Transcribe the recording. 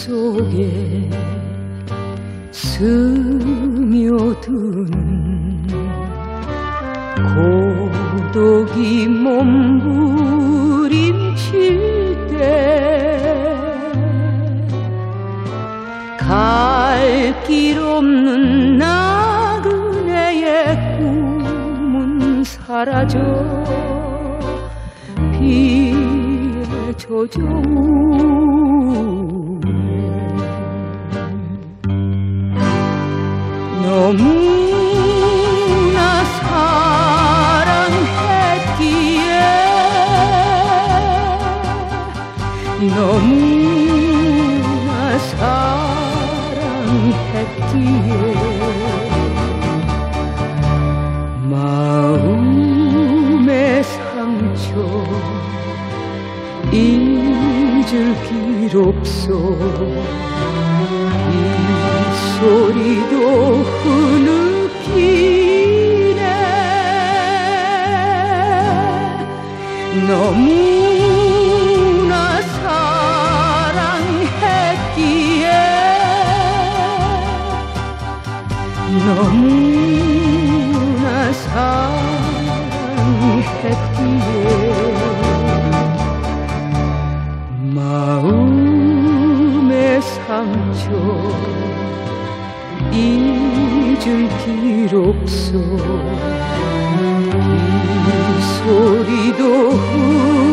속에 스며드는 고독이 몸부림칠 때 갈 길 없는 나그네의 꿈은 사라져 비에 젖어오네. 너무나 사랑했기에 너무나 사랑했기에 마음의 상처 잊을 길 없어. 이 소리도 흐느끼네. 너무나 사랑했기에 너무나 사랑했기에 마음의 상처 잊을 길 없어. 이 소리도